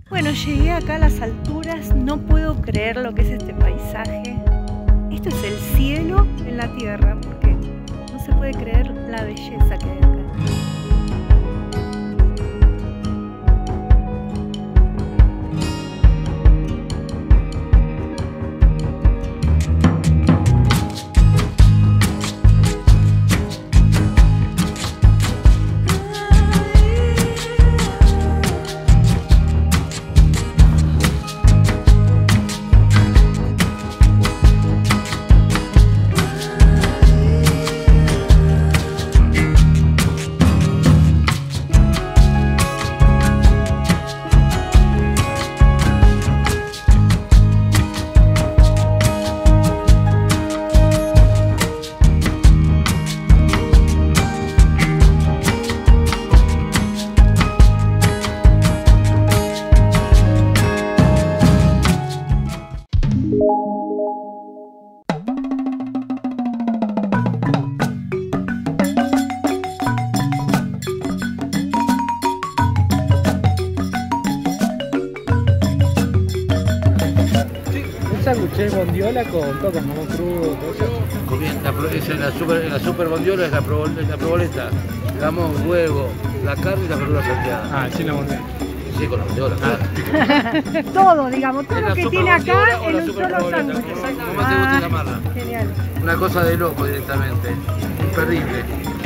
Bueno, llegué acá a las alturas, no puedo creer lo que es este paisaje. Esto es el cielo en la tierra, porque no se puede creer la belleza que hay acá. Sándwich bondiola con todo, con jamón crudo, todo eso. La super bondiola es la proboleta, jamón, huevo, la carne y la verdura salteada. Ah, sin la bondiola. Sí, con la bondiola, claro. Todo, digamos, todo lo que tiene acá en un solo sándwich. Como más te gusta llamarla. Genial. Una cosa de loco directamente, imperdible.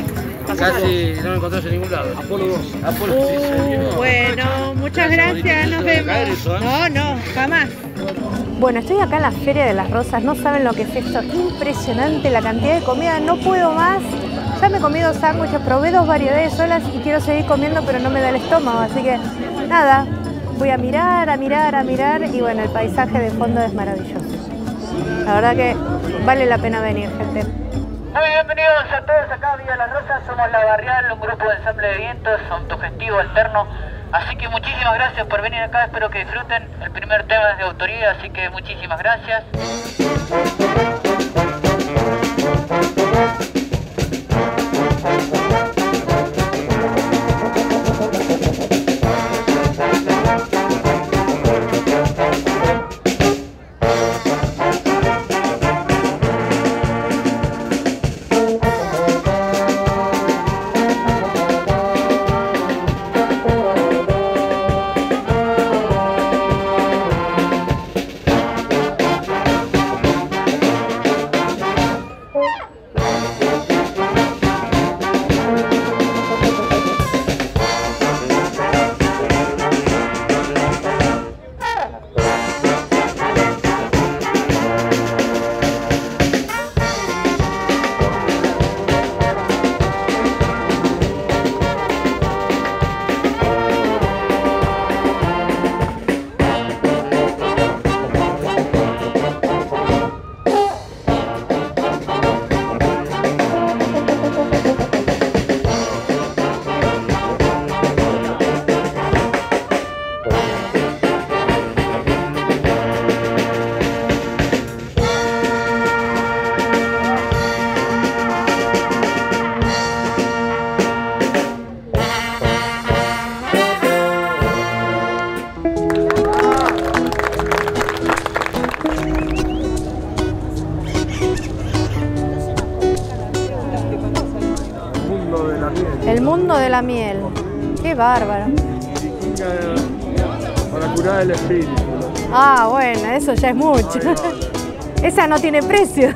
Casi no lo encontrás en ningún lado. Apolo 2. Apolo, sí, señor. Bueno, muchas gracias, nos vemos. No, jamás. Bueno, estoy acá en la Feria de las Rosas, no saben lo que es esto, impresionante la cantidad de comida, no puedo más. Ya me he comido sándwiches, probé 2 variedades solas y quiero seguir comiendo, pero no me da el estómago, así que nada, voy a mirar y bueno, el paisaje de fondo es maravilloso. La verdad que vale la pena venir, gente. Muy bienvenidos a todos acá a Villa Las Rosas, somos La Barrial, un grupo de ensamble de vientos, autogestivo alterno. Así que muchísimas gracias por venir acá, espero que disfruten. El primer tema es de autoría, así que muchísimas gracias. El mundo de la miel. Qué bárbaro. Para curar el espíritu. Ah, bueno, eso ya es mucho. Esa no tiene precio.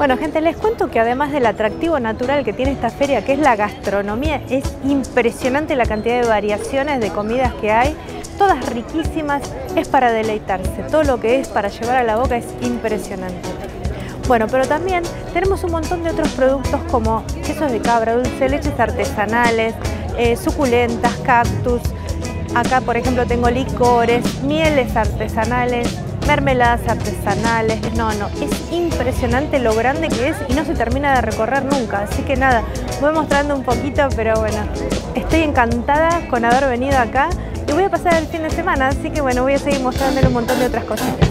Bueno, gente, les cuento que además del atractivo natural que tiene esta feria, que es la gastronomía, es impresionante la cantidad de variaciones de comidas que hay, todas riquísimas, es para deleitarse. Todo lo que es para llevar a la boca es impresionante. Bueno, pero también tenemos un montón de otros productos como quesos de cabra, dulce de leches artesanales, suculentas, cactus. Acá, por ejemplo, tengo licores, mieles artesanales, mermeladas artesanales. No, es impresionante lo grande que es y no se termina de recorrer nunca. Así que nada, voy mostrando un poquito, pero bueno, estoy encantada con haber venido acá y voy a pasar el fin de semana, así que bueno, voy a seguir mostrándole un montón de otras cositas.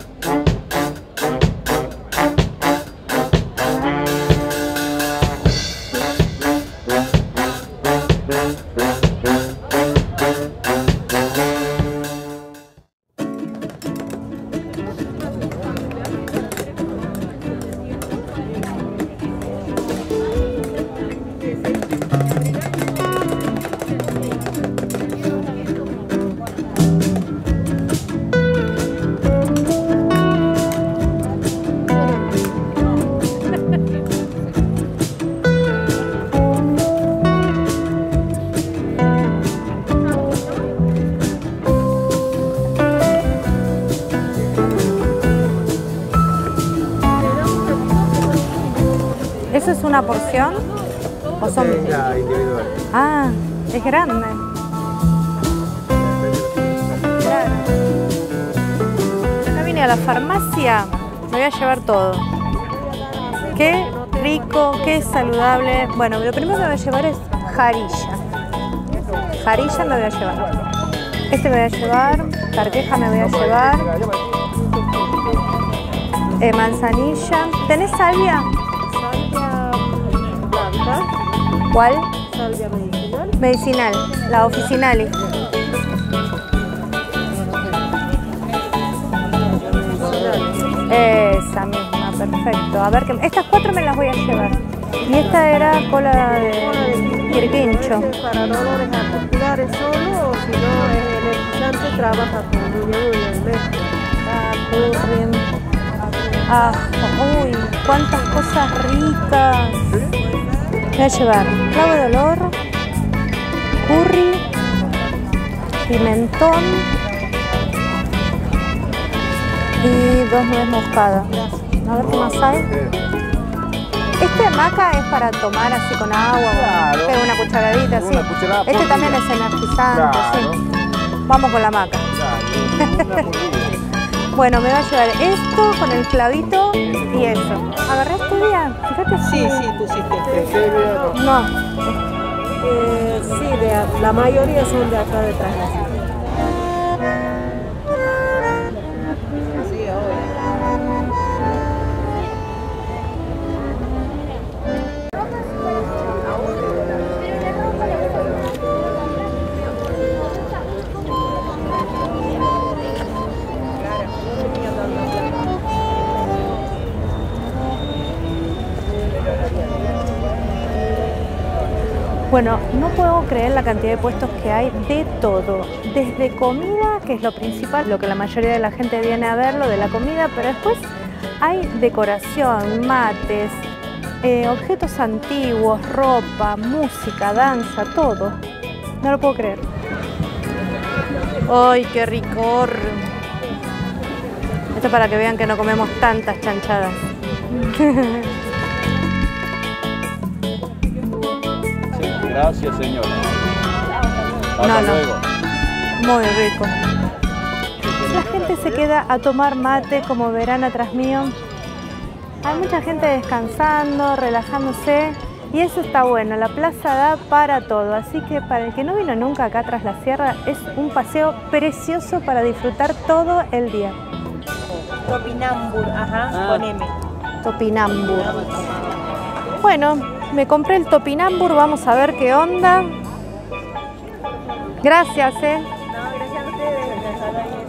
¿Eso es una porción? ¿O son individual? Ah, es grande. Claro. Acá vine a la farmacia, me voy a llevar todo. Qué rico, qué saludable. Bueno, lo primero que me voy a llevar es jarilla. Jarilla me voy a llevar. Este me voy a llevar, carqueja me voy a llevar. Manzanilla. ¿Tenés salvia? ¿Cuál? Salvia medicinal. Medicinal, la Officinale. Esa misma, perfecto. A ver, estas 4 me las voy a llevar. Y esta era cola de quirquincho. Para dolores articulares solo, o si no, el energizante trabaja con uña y mezcla. Ah, uy, cuántas cosas ricas. Voy a llevar clavo de olor, curry, pimentón y 2 nueces moscadas. A ver qué más hay. Este maca es para tomar así con agua, claro. Una cucharadita así. Una cucharada Este también es energizante, claro. sí. Vamos con la maca. Claro. Bueno, me va a llevar esto con el clavito y eso. ¿Agarré este día? Fíjate si... Sí, pusiste. No. Sí, la mayoría son de acá detrás. Sí, ahora. Bueno, no puedo creer la cantidad de puestos que hay de todo. Desde comida, que es lo principal, lo que la mayoría de la gente viene a ver, lo de la comida, pero después hay decoración, mates, objetos antiguos, ropa, música, danza, todo. No lo puedo creer. ¡Ay, qué ricor! Esto es para que vean que no comemos tantas chanchadas. Gracias, señora. No. Muy rico. La gente se queda a tomar mate, como verán atrás mío. Hay mucha gente descansando, relajándose y eso está bueno. La plaza da para todo, así que para el que no vino nunca acá tras la sierra es un paseo precioso para disfrutar todo el día. Topinambur, con M. Topinambur. Bueno, me compré el topinambur, vamos a ver qué onda. Gracias, No, gracias a ustedes.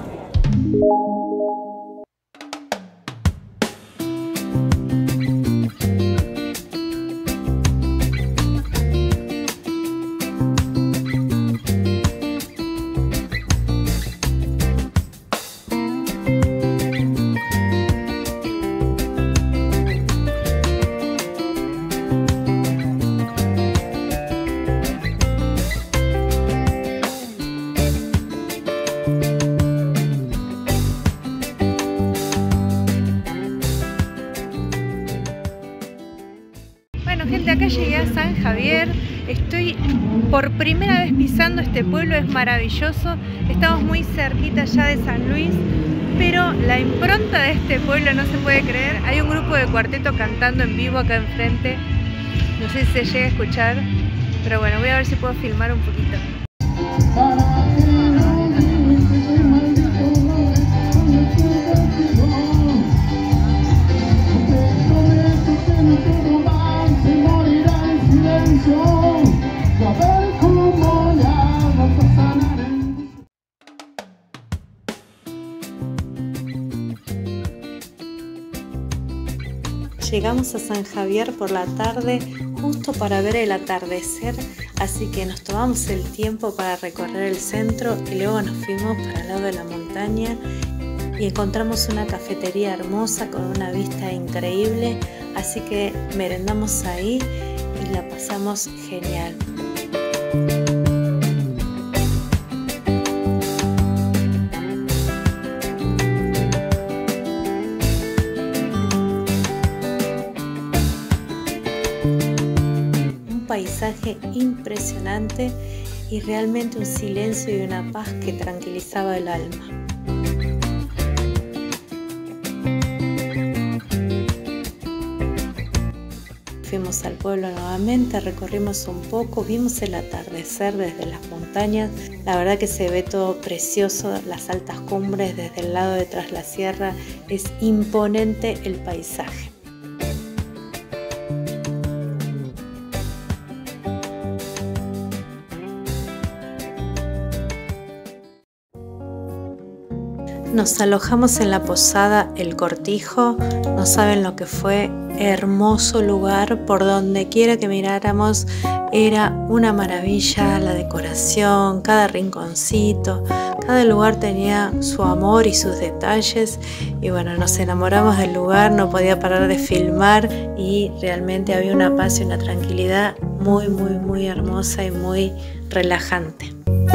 Bueno, gente, acá llegué a San Javier. Estoy por primera vez pisando este pueblo, es maravilloso. Estamos muy cerquita ya de San Luis, pero la impronta de este pueblo no se puede creer. Hay un grupo de cuarteto cantando en vivo acá enfrente. No sé si se llega a escuchar, pero bueno, voy a ver si puedo filmar un poquito. Llegamos a San Javier por la tarde, justo para ver el atardecer, así que nos tomamos el tiempo para recorrer el centro y luego nos fuimos para el lado de la montaña y encontramos una cafetería hermosa con una vista increíble, así que merendamos ahí y la pasamos genial. Paisaje impresionante y realmente un silencio y una paz que tranquilizaba el alma. Fuimos al pueblo nuevamente, recorrimos un poco, vimos el atardecer desde las montañas. La verdad que se ve todo precioso, las altas cumbres desde el lado de Tras la Sierra, es imponente el paisaje. Nos alojamos en la posada El Cortijo, no saben lo que fue, hermoso lugar, por donde quiera que miráramos era una maravilla, la decoración, cada rinconcito, cada lugar tenía su amor y sus detalles y bueno, nos enamoramos del lugar, no podía parar de filmar y realmente había una paz y una tranquilidad muy hermosa y muy relajante.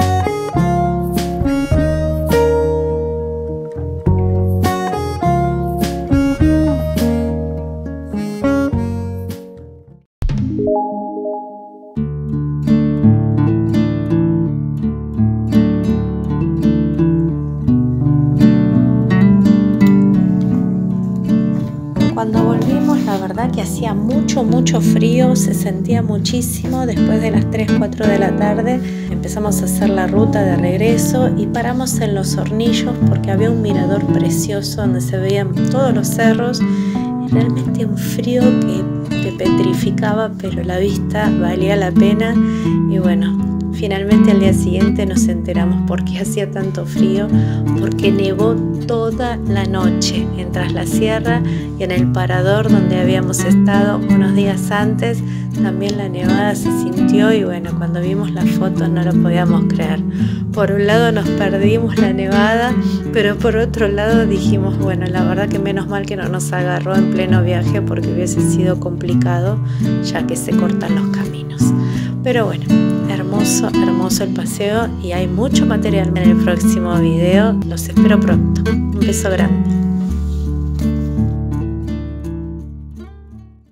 Cuando volvimos, la verdad que hacía mucho frío, se sentía muchísimo. Después de las 3, 4 de la tarde empezamos a hacer la ruta de regreso y paramos en Los Hornillos porque había un mirador precioso donde se veían todos los cerros y realmente un frío que te petrificaba, pero la vista valía la pena y bueno, finalmente al día siguiente nos enteramos por qué hacía tanto frío, porque nevó toda la noche en Tras la Sierra y en el parador donde habíamos estado unos días antes también la nevada se sintió y bueno, cuando vimos las fotos no lo podíamos creer. Por un lado nos perdimos la nevada, pero por otro lado dijimos, bueno, la verdad que menos mal que no nos agarró en pleno viaje porque hubiese sido complicado ya que se cortan los caminos. Pero bueno, hermoso el paseo y hay mucho material en el próximo video. Los espero pronto. Un beso grande.